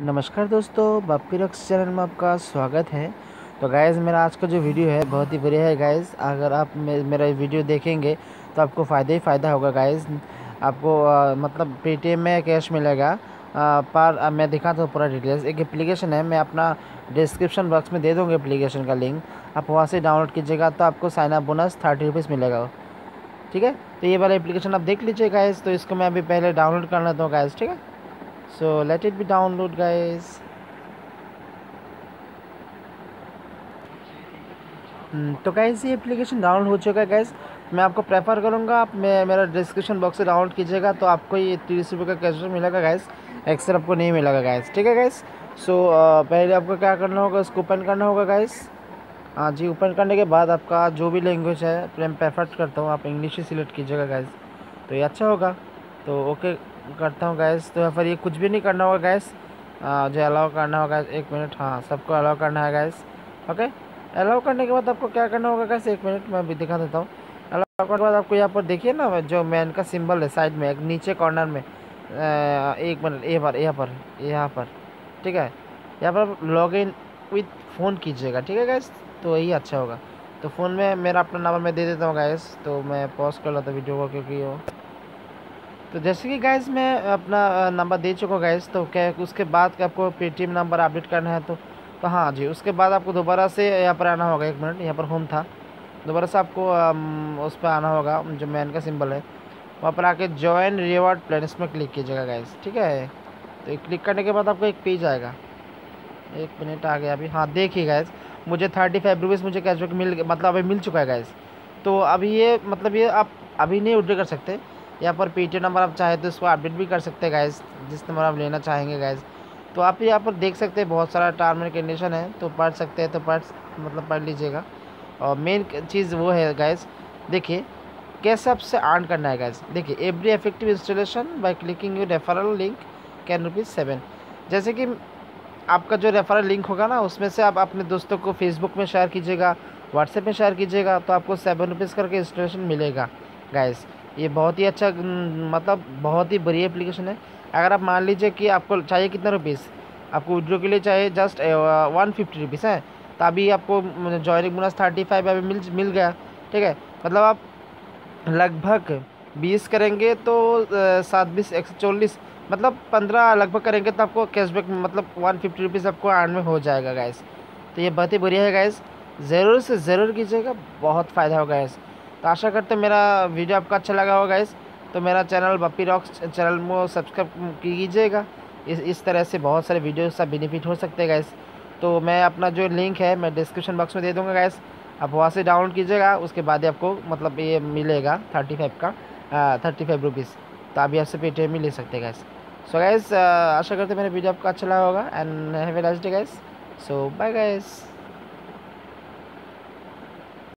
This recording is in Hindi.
नमस्कार दोस्तों, बापी रॉक्स चैनल में आपका स्वागत है। तो गाइज़, मेरा आज का जो वीडियो है बहुत ही बढ़िया है गाइज़। अगर आप मेरा वीडियो देखेंगे तो आपको फ़ायदा ही फ़ायदा होगा गाइज़। आपको मतलब पेटीएम में कैश मिलेगा। पर मैं दिखाता हूँ पूरा डिटेल्स। एक एप्लीकेशन है, मैं अपना डिस्क्रिप्शन बॉक्स में दे दूँगा एप्लीकेशन का लिंक। आप वहाँ से डाउनलोड कीजिएगा तो आपको साइन अप बोनस 30 रुपीज़ मिलेगा। ठीक है, तो ये वाला एप्लीकेशन आप देख लीजिए गाइज़। तो इसको मैं अभी पहले डाउनलोड कर लेता हूँ गाइज़। ठीक है, so let it be download guys। तो गाइज़ ये एप्लीकेशन डाउनलोड हो चुका है गाइज़। मैं आपको प्रेफर करूँगा आप मेरा डिस्क्रिप्शन बॉक्स से डाउनलोड कीजिएगा तो आपको ये 30 रुपये का कैशबैक मिलेगा गाइज़। एक्स्ट्रा आपको नहीं मिलेगा गाइज़। ठीक है गाइज़। सो पहले आपको क्या करना होगा, इसको ओपन करना होगा गाइज़। हाँ जी, ओपन करने के बाद आपका जो भी लैंग्वेज है मैं प्रेफर करता हूँ आप इंग्लिश ही सिलेक्ट कीजिएगा गाइज़, तो ये अच्छा होगा। तो ओके करता हूँ गैस। तो यहाँ पर ये कुछ भी नहीं करना होगा गैस, जो अलाउ करना होगा। 1 मिनट, हाँ सबको अलाउ करना है गैस। ओके, अलाउ करने के बाद आपको क्या करना होगा गैस, 1 मिनट मैं भी दिखा देता हूँ। अलाउ करने के बाद आपको यहाँ पर देखिए ना, जो मैन का सिंबल है साइड में एक नीचे कॉर्नर में, 1 मिनट यहाँ पर ठीक है, यहाँ पर लॉग इन विथ फ़ोन कीजिएगा। ठीक है गैस, तो यही अच्छा होगा। तो फ़ोन में मेरा अपना नंबर मैं दे देता हूँ गैस। तो मैं पॉज कर लेता वीडियो को क्योंकि वो, तो जैसे कि गाइज़ मैं अपना नंबर दे चुका हूँ गाइज़। तो क्या उसके बाद आपको पेटीएम नंबर अपडेट करना है तो हाँ जी, उसके बाद आपको दोबारा से यहाँ पर आना होगा। 1 मिनट, यहाँ पर होम था, दोबारा से आपको उस पर आना होगा जो मैन का सिंबल है, वहाँ पर आके जॉइन रिवॉर्ड प्लान इसमें क्लिक कीजिएगा गाइज़। ठीक है, तो क्लिक करने के बाद आपको एक पेज आएगा। 1 मिनट आ गया अभी। हाँ देखिए गाइज़, मुझे 35 रुपीज़ मुझे कैशबैक मतलब अभी मिल चुका है गाइज़। तो अभी ये मतलब ये आप अभी नहीं विड्रॉ कर सकते। यहाँ पर पेटीएम नंबर आप चाहे तो इसको अपडेट भी कर सकते हैं गाइज़, जिस नंबर आप लेना चाहेंगे गाइज़। तो आप यहाँ पर देख सकते हैं बहुत सारा टर्म एंड कंडीशन है, तो पढ़ सकते हैं, तो पढ़ लीजिएगा। और मेन चीज़ वो है गाइज़, देखिए कैसे आपसे अर्न करना है गाइज़। देखिए, every effective installation by clicking your referral link can ₹7। जैसे कि आपका जो रेफरल लिंक होगा ना, उसमें से आप अपने दोस्तों को फेसबुक में शेयर कीजिएगा, व्हाट्सएप में शेयर कीजिएगा, तो आपको 7 रुपीज़ करके इंस्टॉलेशन मिलेगा गाइस। ये बहुत ही अच्छा मतलब बहुत ही बढ़िया एप्लीकेशन है। अगर आप मान लीजिए कि आपको चाहिए कितना रुपीज़, आपको विड्रो के लिए चाहिए जस्ट 150 रुपीज़ है, तो अभी आपको जॉइनिंग बोनस 35 अभी मिल गया। ठीक है, मतलब आप लगभग 20 करेंगे तो 7 20 140, मतलब 15 लगभग करेंगे तो आपको कैशबैक मतलब 150 रुपीज़ आपको अर्न में हो जाएगा गाइस। तो ये बहुत ही बढ़िया है गाइस, ज़रूर से ज़रूर कीजिएगा, बहुत फ़ायदा होगा गाइस। तो आशा करते हैं मेरा वीडियो आपको अच्छा लगा होगा गाइस। तो मेरा चैनल बप्पी रॉक्स चैनल को सब्सक्राइब कीजिएगा। इस तरह से बहुत सारे वीडियो से बेनिफिट हो सकते हैं गाइस। तो मैं अपना जो लिंक है मैं डिस्क्रिप्शन बॉक्स में दे दूँगा गाइस, आप वहाँ से डाउनलोड कीजिएगा। उसके बाद ही आपको मतलब ये मिलेगा 35 रुपीज़। तो आप यहाँ से पेटीएम ही ले सकते हैं गाइस। सो गाइस, आशा करते हैं मेरा वीडियो आपको अच्छा लगा होगा and have a nice day guys. So bye guys.